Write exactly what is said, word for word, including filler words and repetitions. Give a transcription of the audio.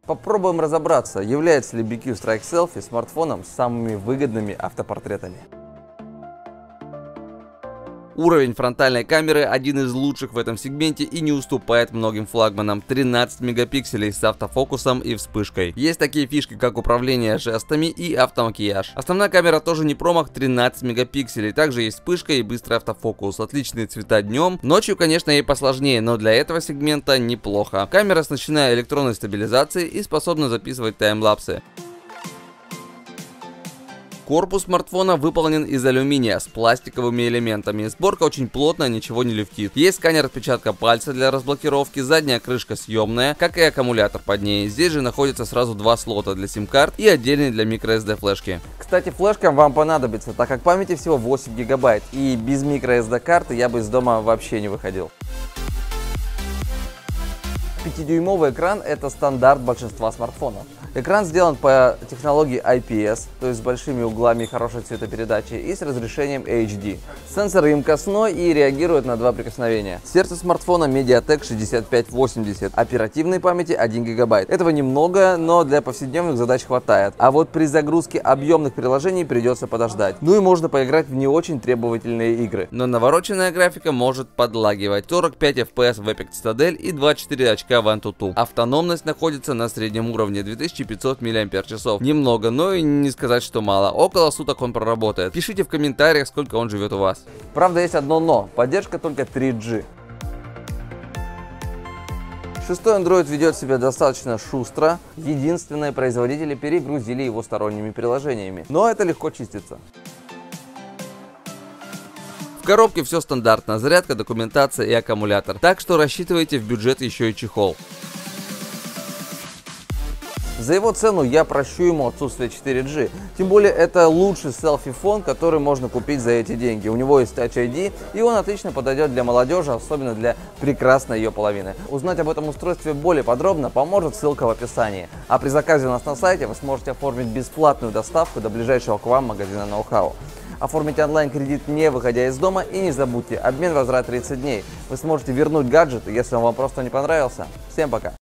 Попробуем разобраться, является ли би кью Strike Selfie смартфоном с самыми выгодными автопортретами. Уровень фронтальной камеры один из лучших в этом сегменте и не уступает многим флагманам. тринадцать мегапикселей с автофокусом и вспышкой. Есть такие фишки, как управление жестами и автомакияж. Основная камера тоже не промах, тринадцать мегапикселей. Также есть вспышка и быстрый автофокус. Отличные цвета днем. Ночью, конечно, ей посложнее, но для этого сегмента неплохо. Камера оснащена электронной стабилизацией и способна записывать таймлапсы. Корпус смартфона выполнен из алюминия с пластиковыми элементами. Сборка очень плотная, ничего не люфтит. Есть сканер отпечатка пальца для разблокировки, задняя крышка съемная, как и аккумулятор под ней. Здесь же находится сразу два слота для сим-карт и отдельный для microSD флешки. Кстати, флешка вам понадобится, так как памяти всего восемь гигабайт, и без microSD карты я бы из дома вообще не выходил. пятидюймовый экран – это стандарт большинства смартфонов. Экран сделан по технологии ай пи эс, то есть с большими углами и хорошей цветопередачей, и с разрешением эйч ди. Сенсор емкостной и реагирует на два прикосновения. Сердце смартфона Mediatek шестьдесят пять восемьдесят, оперативной памяти один гигабайт. Этого немного, но для повседневных задач хватает. А вот при загрузке объемных приложений придется подождать. Ну и можно поиграть в не очень требовательные игры. Но навороченная графика может подлагивать. сорок пять эф пи эс в Epic Citadel и двадцать четыре очка в AnTuTu. Автономность находится на среднем уровне две тысячи пятьсот миллиампер-часов. Немного, но и не сказать, что мало. Около суток он проработает. Пишите в комментариях, сколько он живет у вас. Правда, есть одно но. Поддержка только три джи. Шестой Android ведет себя достаточно шустро. Единственные производители перегрузили его сторонними приложениями. Но это легко чистится. В коробке все стандартно. Зарядка, документация и аккумулятор. Так что рассчитывайте в бюджет еще и чехол. За его цену я прощу ему отсутствие четыре джи. Тем более это лучший селфи-фон, который можно купить за эти деньги. У него есть Touch ай ди, и он отлично подойдет для молодежи, особенно для прекрасной ее половины. Узнать об этом устройстве более подробно поможет ссылка в описании. А при заказе у нас на сайте вы сможете оформить бесплатную доставку до ближайшего к вам магазина ноу-хау. Оформите онлайн-кредит, не выходя из дома, и не забудьте, обмен возврат тридцать дней. Вы сможете вернуть гаджет, если он вам просто не понравился. Всем пока!